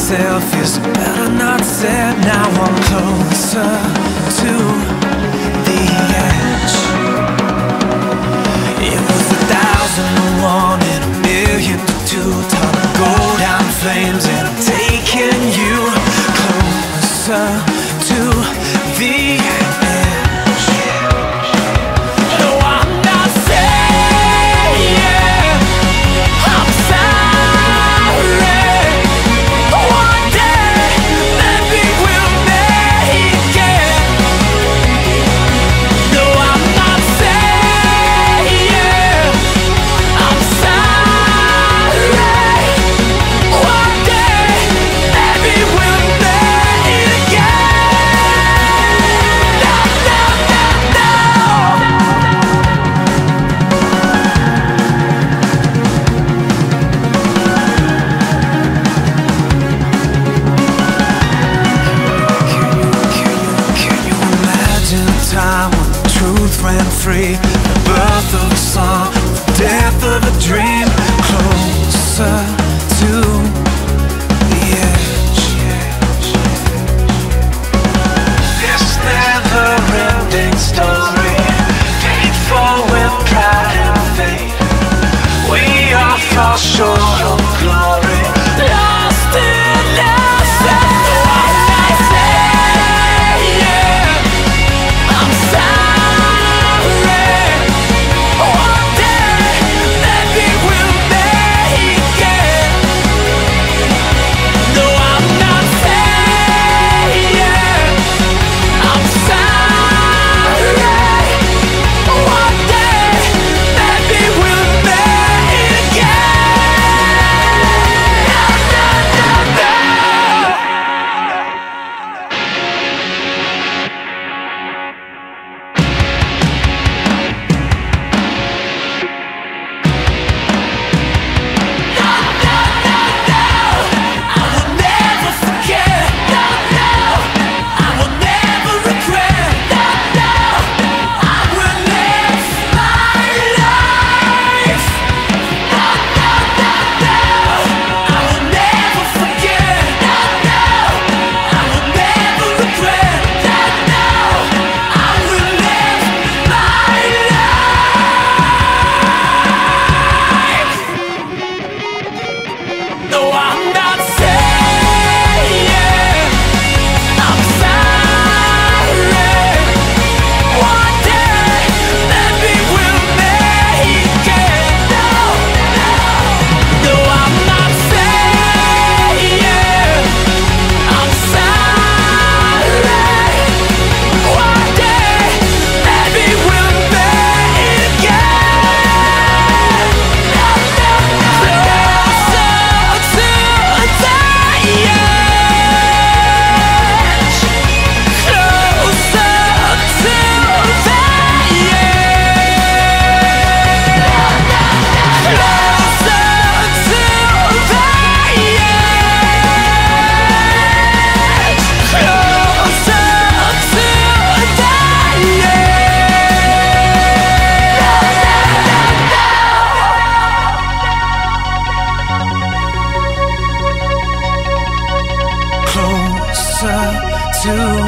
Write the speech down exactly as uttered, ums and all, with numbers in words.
myself is better not said. Now I'm closer to the edge. It was a thousand to one and a million to two. Time to go down in flames and I'm taking you closer to the edge. No, I'm not saying I'm sorry. One day maybe we'll make it. No, I'm not saying I'm sorry. One day maybe we'll make it again. No, no, no, no. Can you imagine a time when the truth ran free? The birth of a song, the death of a dream. Closer to the edge. This never-ending story, painful with pride and fate. We all fall short of glory, lost in ourselves. I'm not saying I'm sorry. One day maybe we'll make it. No, I'm not saying I'm sorry. One day maybe we'll make it again. I will never forget. No, no. I will never regret. No, no. I will live my life. No, no, no, no. I will never forget. No, no. I will never regret. No, no. I will live my life. No, I'm not saying I'm sorry. One day maybe we'll make it. No, no. No, I'm not saying I'm sorry. One day maybe we'll make it again. No, no, no. Closer to the edge. Closer to the Closer to